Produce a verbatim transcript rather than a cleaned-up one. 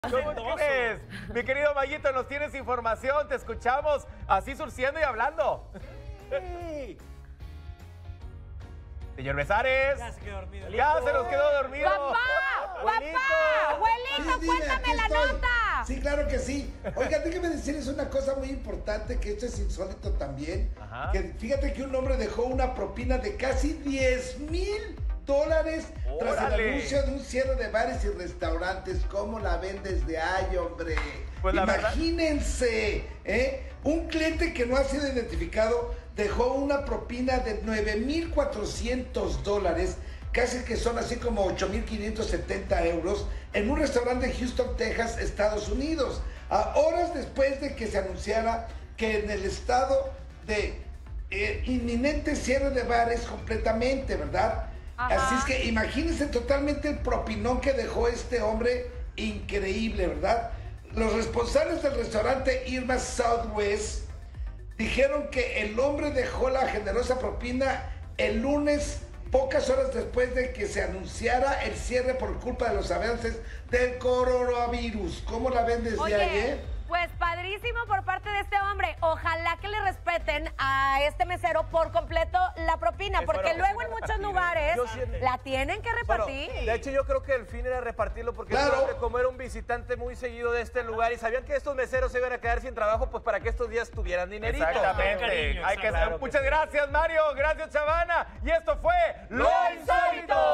¿Cómo crees? Mi querido Mayito, nos tienes información, te escuchamos así surciendo y hablando. Sí. Señor Besares. Ya se quedó dormido. Ya se nos quedó dormido. ¡Papá! Abuelito. ¡Papá! ¡Abuelito, Sí, dime, cuéntame aquí la estoy. nota! Sí, claro que sí. Oiga, déjeme decirles una cosa muy importante, que esto es insólito también. Ajá. Que fíjate que un hombre dejó una propina de casi diez mil dólares tras el ¡Órale! anuncio de un cierre de bares y restaurantes. ¿Cómo la ven desde ahí, hombre? Pues la verdad- Imagínense, ¿eh? Un cliente que no ha sido identificado dejó una propina de nueve mil cuatrocientos dólares, casi que son así como ocho mil quinientos setenta euros, en un restaurante de Houston, Texas, Estados Unidos, a horas después de que se anunciara que en el estado de eh, inminente cierre de bares completamente, ¿verdad? Ajá. Así es que imagínense totalmente el propinón que dejó este hombre, increíble, ¿verdad? Los responsables del restaurante Irma Southwest dijeron que el hombre dejó la generosa propina el lunes, pocas horas después de que se anunciara el cierre por culpa de los avances del coronavirus. ¿Cómo la ven desde Oye, ayer? pues padrísimo por parte de este hombre. Ojalá que le respeten a este mesero por completo la propina, Es porque bueno que luego se en va a muchos repartir, ¿eh? lugares Yo siento- la tienen que Bueno, repartir. de hecho, yo creo que el fin era repartirlo porque Claro. este hombre, como era un visitante muy seguido de este lugar y sabían que estos meseros se iban a quedar sin trabajo, pues para que estos días tuvieran dinerito. Exactamente. Cariño, Hay que, claro que muchas sí. gracias, Mario. Gracias, Chavana. Y esto fue Lo Insólito.